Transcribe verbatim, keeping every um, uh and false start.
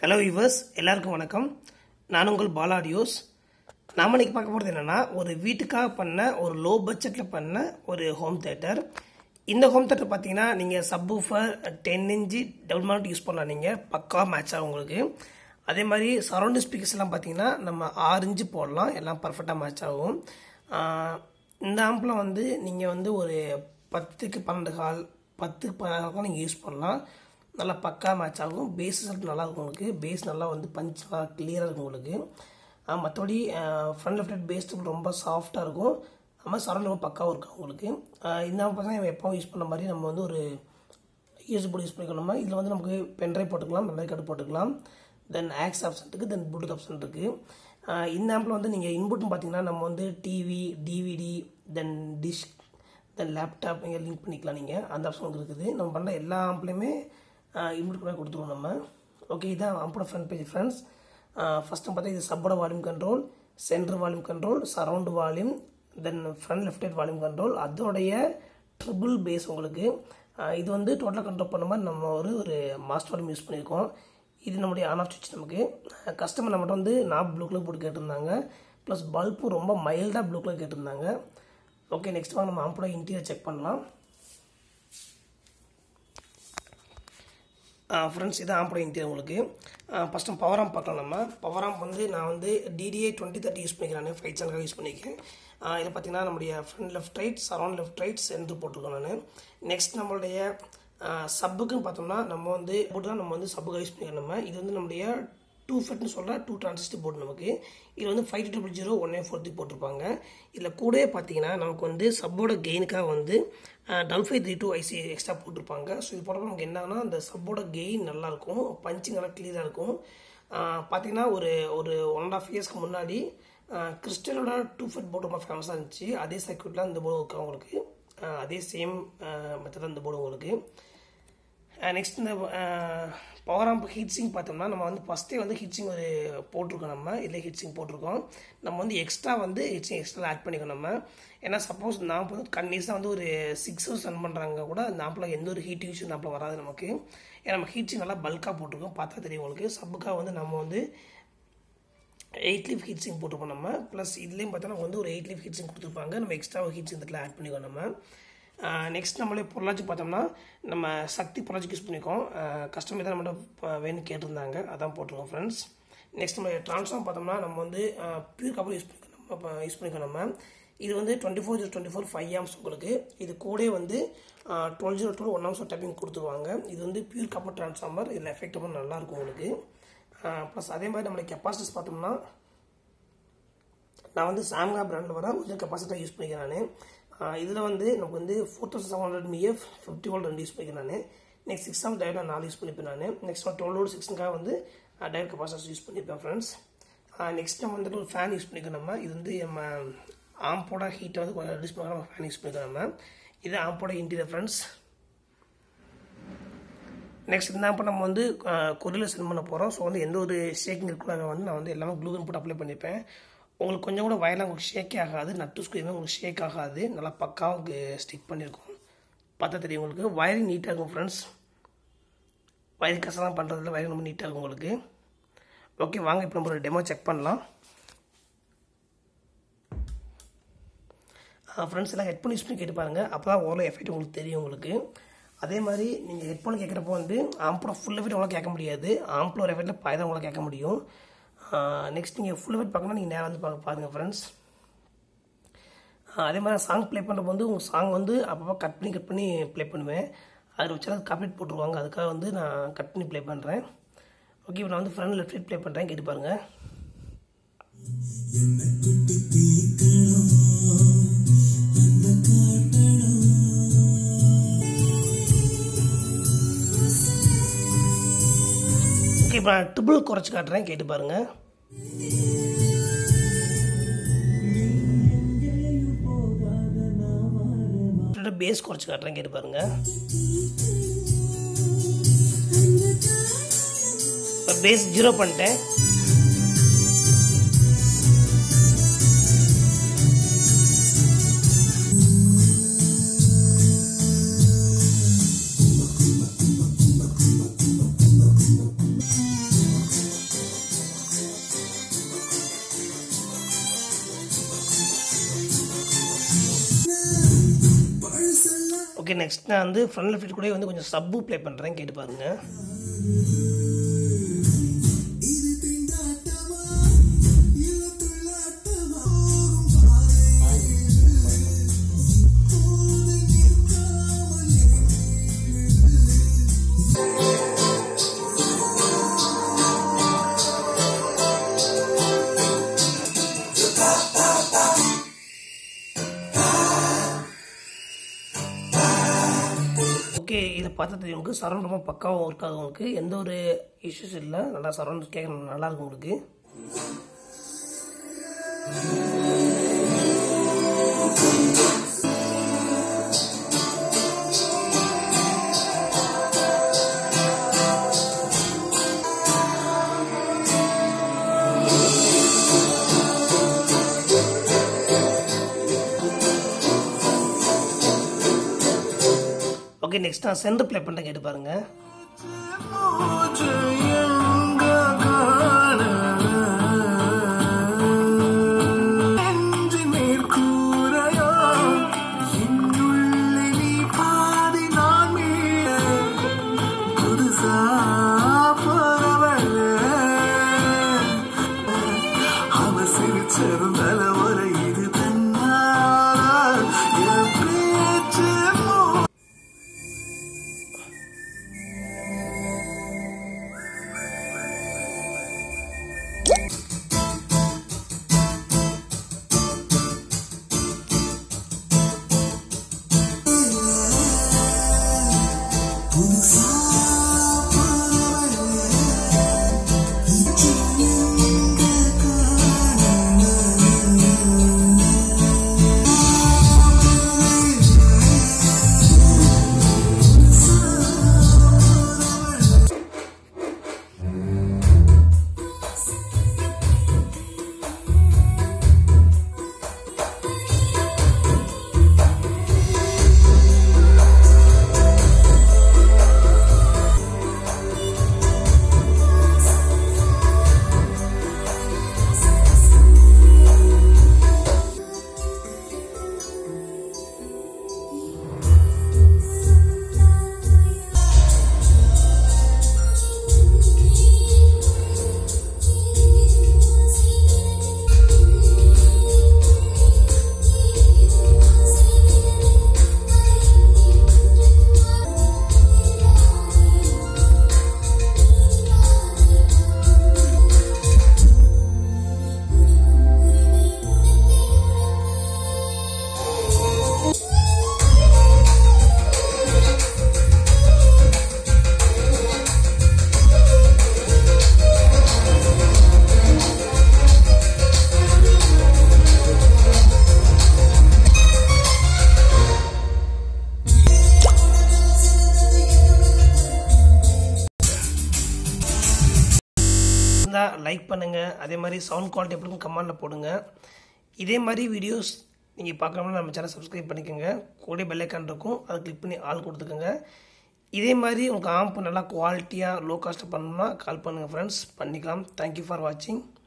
Hello viewers, எல்லாருக்கும் வணக்கம். நான் உங்கள் Bala Audios. நாம இன்னைக்கு பார்க்க போறது என்னன்னா ஒரு வீட்டுக்காக பண்ண ஒரு லோ பட்ஜெட்ல பண்ண ஒரு ஹோம் தியேட்டர். இந்த ஹோம் தியேட்டர் பாத்தீங்கன்னா நீங்க subwoofer ten inch double mount use பண்ணலாம், நீங்க பக்கா மேட்ச் ஆகும் உங்களுக்கு. அதே மாதிரி சரவுண்ட் ஸ்பீக்கர்ஸ் எல்லாம் பாத்தீங்கன்னா நம்ம ஆறு inch போடலாம், எல்லாம் பெர்ஃபெக்ட்டா மேட்ச் ஆகும். இந்த ஆம்ப்ல வந்து நீங்க வந்து ஒரு பத்துக்கு பன்னெண்டு கால் பத்துக்கு பதினாறு கால் நீங்க யூஸ் பண்ணலாம். நல்லா பக்கா மேட்ச் ஆகும். பேஸ் நல்லா இருக்கும் உங்களுக்கு. பேஸ் நல்லா வந்து பஞ்ச் கிளியராக இருக்கும் உங்களுக்கு. மற்றபடி ஃப்ரண்ட் லெஃப்ட் பேஸ் ரொம்ப சாஃப்டாக இருக்கும். நம்ம சரௌண்ட் பக்காவும் இருக்கும் உங்களுக்கு. இந்த பார்த்தீங்கன்னா எப்போ யூஸ் பண்ண மாதிரி நம்ம வந்து ஒரு யூஎஸ்பி போர்டு யூஸ் பண்ணிக்கணுமா. இதில் வந்து நமக்கு பென்ட்ரைவ் போட்டுக்கலாம், மெமரி கார்டு போட்டுக்கலாம். தென் ஆக்ஸ் ஆப்ஷன் இருக்குது, தென் ப்ளூடூத் ஆப்ஷன் இருக்குது. இந்த ஆம்பில் வந்து நீங்கள் இன்புட்னு பார்த்தீங்கன்னா நம்ம வந்து TV, DVD, then dish, then laptop நீங்கள் லிங்க் பண்ணிக்கலாம். நீங்கள் அந்த ஆப்ஷன் இருக்குது. நம்ம பண்ண எல்லா ஆம்ப்லையுமே இன்புட் கூட கொடுத்துருவோம் நம்ம. ஓகே, இதான் ஆம்போட ஃப்ரண்ட் பேஜ் ஃப்ரெண்ட்ஸ். ஃபர்ஸ்ட் பார்த்தா இது சப்போட volume control, centre volume control, surround volume, then front left hand volume control, அதோடைய ட்ரிபிள் பேஸ் உங்களுக்கு. இது வந்து டோட்டலாக கண்ட்ரோல் பண்ண மாதிரி நம்ம ஒரு ஒரு மாஸ்டர் வால்யூம் யூஸ் பண்ணியிருக்கோம். இது நம்முடைய ஆன் ஆஃப் சுவிட்ச். நமக்கு கஸ்டமர் நம்மகிட்ட வந்து நாப் ப்ளூ கலர் போட்டு கேட்டிருந்தாங்க, ப்ளஸ் பல்பும் ரொம்ப மைல்டாக ப்ளூ கலர் கேட்டிருந்தாங்க. ஓகே, நெக்ஸ்ட் வாங்க நம்ம ஆம்போட இன்டீரியர் செக் பண்ணலாம். ஃப்ரெண்ட்ஸ், இதான் ஆம்போட இன்டீரியர் உங்களுக்கு. ஃபஸ்ட்டு பவர் ஆம்ப் பார்க்கலாம். நம்ம பவர் ஆம்ப் வந்து நான் வந்து டிடிஐ டுவெண்ட்டி தேர்ட்டி யூஸ் பண்ணிக்கிறேன், ஃபைவ் சேனலுக்காக யூஸ் பண்ணிக்கிறேன். இதில் பார்த்தீங்கன்னா நம்முடைய front left right, surround left right, centre போட்டிருக்கோம் நான். நெக்ஸ்ட் நம்மளுடைய சப்புக்குன்னு பார்த்தோம்னா நம்ம வந்து போட்டு தான் நம்ம வந்து சப்புக்காக யூஸ் பண்ணிக்கிறோம். நம்ம இது வந்து நம்முடைய டூ ஃபெட்னு சொல்கிற டூ டிரான்சிஸ்டர் போர்டு நமக்கு. இது வந்து five two double zero one nine four three போட்டிருப்பாங்க. இதில் கூட பார்த்தீங்கன்னா நமக்கு வந்து சப்போட கெயினுக்காக வந்து double five three two IC extra போட்டிருப்பாங்க. ஸோ இது போடுறப்ப நமக்கு என்னன்னா அந்த சப்போட கெயின் நல்லாயிருக்கும், பஞ்சிங் நல்லா கிளியராக இருக்கும். பார்த்தீங்கன்னா ஒரு ஒரு ஒன் அண்ட் ஆஃப் இயர்ஸ்க்கு முன்னாடி கிறிஸ்டலோட டூ ஃபெட் போர்டு ரொம்ப ஃபேமஸாக இருந்துச்சு. அதே சர்க்யூட்டில் இந்த போர்டு இருக்கு உங்களுக்கு. அதே சேம் மெத்தட் இந்த போர்டு உங்களுக்கு. நெக்ஸ்ட் இந்த பவர் ஆம்ப் ஹீட் சிங் பார்த்தோம்னா நம்ம வந்து ஃபஸ்ட்டே வந்து ஹீட் சிங் ஒரு போட்டிருக்கோம். நம்ம இதில் ஹீட் சிங் போட்டிருக்கோம். நம்ம வந்து எக்ஸ்ட்ரா வந்து ஹீட் சிங் எக்ஸ்ட்ரா ஆட் பண்ணிக்கணும் நம்ம. ஏன்னா சப்போஸ் நான் வந்து கண்டினியூஸாக வந்து ஒரு சிக்ஸ் ஹவர்ஸ் ரன் பண்ணுறாங்க கூட அந்த ஆம்பில் எந்த ஒரு ஹீட் யூஸ் இந்த ஆம்பில் வராது நமக்கு. ஏன்னா நம்ம ஹீட் சிங் நல்லா பல்காக போட்டிருக்கோம், பார்த்தா தெரியும் உங்களுக்கு. சப்புக்காக வந்து நம்ம வந்து எயிட் லீஃப் ஹீட் சிங் போட்டிருப்போம் நம்ம. ப்ளஸ் இதுலேயும் பார்த்தா நம்ம வந்து ஒரு எயிட் லீஃப் ஹீட் சிங் கொடுத்துருப்பாங்க. நம்ம எக்ஸ்ட்ரா ஹீட் சிங் இதில் ஆட் பண்ணிக்கோம் நம்ம. நெக்ஸ்ட் நம்மளே பொருளாச்சி பார்த்தோம்னா நம்ம சக்தி பொருளாச்சிக்கு யூஸ் பண்ணிக்கோம். கஸ்டமர் தான் நம்மகிட்ட வேணும்னு கேட்டிருந்தாங்க, அதான் போட்டிருக்கோம் ஃப்ரெண்ட்ஸ். நெக்ஸ்ட் நம்ம ட்ரான்ஸ்ஃபார்ம் பார்த்தோம்னா நம்ம வந்து பியூர் காப்பர் யூஸ் பண்ணிக்கணும் நம்ம யூஸ் பண்ணிக்கோம் நம்ம. இது வந்து twenty four zero twenty four five amps உங்களுக்கு. இது கூட வந்து twelve zero two one amps tapping கொடுத்துருவாங்க. இது வந்து பியூர் காப்பர் ட்ரான்ஸ்ஃபார்மர். இதில் எஃபெக்ட் ரொம்ப நல்லாயிருக்கும் உங்களுக்கு. ப்ளஸ் அதே மாதிரி நம்மளுடைய கெப்பாசிட்டிஸ் பார்த்தோம்னா நான் வந்து சாம்கா பிராண்டில் வர ஒரிஜினல் கெப்பாசிட்டி யூஸ் பண்ணிக்கிறேன் நான். இதில் வந்து நமக்கு வந்து four thousand seven hundred MF fifty volt ரெண்டு யூஸ் பண்ணிக்கிறேன் நான். நெக்ஸ்ட் சிக்ஸ் ஆஃப் டயட் நாலு யூஸ் பண்ணிப்பேன் நான். நெக்ஸ்ட் டுவெல் வோல்ட் சிக்ஸ்க்காக வந்து டயட் கெப்பாசிட்டி யூஸ் பண்ணிப்பேன் ஃப்ரெண்ட்ஸ். நெக்ஸ்ட் நம்ம வந்துட்டு ஒரு ஃபேன் யூஸ் பண்ணிக்கிறோம் நம்ம. இது வந்து நம்ம ஆம்போட ஹீட்டை வந்து கொஞ்சம் ரெடியூஸ் பண்ண நம்ம ஃபேன் யூஸ் பண்ணிக்கிறோம் நம்ம. இது ஆம்போட இன்டீரியர் ஃப்ரெண்ட்ஸ். நெக்ஸ்ட் இந்த ஆம்பை நம்ம வந்து கொரியரில் சென்ட் பண்ண போகிறோம். ஸோ வந்து எந்த ஒரு ஷேக்கிங் இருக்கக்கூடாது வந்து நான் வந்து எல்லாமே க்ளூகன் போட்டு அப்ளை பண்ணிப்பேன். உங்களுக்கு கொஞ்சம் கூட வயலாக உங்களுக்கு ஷேக்கே ஆகாது, நட்டு ஸ்க்ரூ எதுவுமே உங்களுக்கு ஷேக் ஆகாது. நல்லா பக்காவுக்கு ஸ்டிக் பண்ணியிருக்கோம், பார்த்தா தெரியும் உங்களுக்கு. வயரிங் நீட்டாக இருக்கும் ஃப்ரெண்ட்ஸ். வயரிங் கசலாம் பண்ணுறதுல வயரிங் ரொம்ப நீட்டாக இருக்கும் உங்களுக்கு. ஓகே, வாங்க இப்போ நம்ம ஒரு டெமோ செக் பண்ணலாம். ஃப்ரெண்ட்ஸ் எல்லாம் ஹெட்ஃபோன் யூஸ் பண்ணி கேட்டு பாருங்கள், அப்போ தான் ஓரளவு எஃபெக்ட் உங்களுக்கு தெரியும் உங்களுக்கு. அதே மாதிரி நீங்கள் ஹெட்ஃபோன் கேட்குறப்போ வந்து ஆம்போட ஃபுல் எஃபெக்ட் உங்களால் கேட்க முடியாது, ஆம்பில் ஒரு எஃபெக்ட்டில் பாய் தான் உங்களால் கேட்க முடியும். நெக்ஸ்ட் நீங்கள் ஃபுல் எஃபெக்ட் பார்க்கணும், நீங்கள் நேராக வந்து பார்க்க பாருங்கள் ஃப்ரெண்ட்ஸ். அதே மாதிரி சாங் ப்ளே பண்ணுறப்போ வந்து உங்கள் சாங் வந்து அப்பப்போ கட் பண்ணி கட் பண்ணி ப்ளே பண்ணுவேன். அதில் வச்சாலும் காப்பீட் போட்டுருவாங்க, அதுக்காக வந்து நான் கட் பண்ணி ப்ளே பண்ணுறேன். ஓகே, இப்போ நான் வந்து ஃப்ரண்ட் லெஃப்ட் சைட் ப்ளே பண்ணுறேன், கேட்டு பாருங்கள். ஓகே, இப்போ நான் ட்ரிபிள் குறைச்சி காட்டுறேன், கேட்டு பாருங்கள். பேஸ் குறைச்சி காட்டுறேன், கேட்டு பாருங்க. பேஸ் ஜீரோ பண்ணிட்டேன். ஓகே, நெக்ஸ்ட் நான் வந்து ஃப்ரண்ட் லெஃப்ட் கூட வந்து கொஞ்சம் சப்பு ப்ளே பண்ணுறேன், கேட்டு பாருங்கள். ஓகே, இதை பார்த்தா தெரியும் உங்களுக்கு சரௌண்ட் ரொம்ப பக்காவாக ஒர்க் ஆகும். உங்களுக்கு எந்த ஒரு இஷ்யூஸ் இல்லை, நல்லா சரௌண்ட் கேட்க நல்லாயிருக்கும் உங்களுக்கு. ஓகே, நெக்ஸ்ட் நான் சென்டர் ப்ளே பண்ணுறேன், கேட்டு பாருங்க. லைக் பண்ணுங்கள். அதே மாதிரி சவுண்ட் குவாலிட்டி எப்படி கமெண்ட்டில் போடுங்க. இதே மாதிரி வீடியோஸ் நீங்கள் பார்க்கணும்னா நம்ம சேனல் சப்ஸ்கிரைப் பண்ணிக்கோங்க. கூட பெல் ஐக்கான் இருக்கும், அதை கிளிக் பண்ணி ஆல் கொடுத்துக்கோங்க. இதே மாதிரி உங்களுக்கு ஆம்ப் நல்லா குவாலிட்டியாக லோ காஸ்ட்டில் பண்ணணும்னா கால் பண்ணுங்கள் ஃப்ரெண்ட்ஸ், பண்ணிக்கலாம். தேங்க்யூ ஃபார் வாட்சிங்.